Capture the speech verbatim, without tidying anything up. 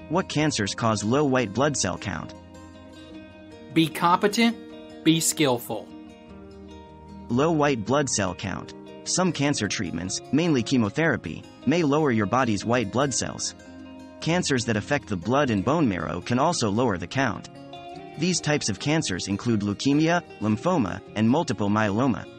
What cancers cause low white blood cell count? Be competent, be skillful. Low white blood cell count. Some cancer treatments, mainly chemotherapy, may lower your body's white blood cells. Cancers that affect the blood and bone marrow can also lower the count. These types of cancers include leukemia, lymphoma, and multiple myeloma.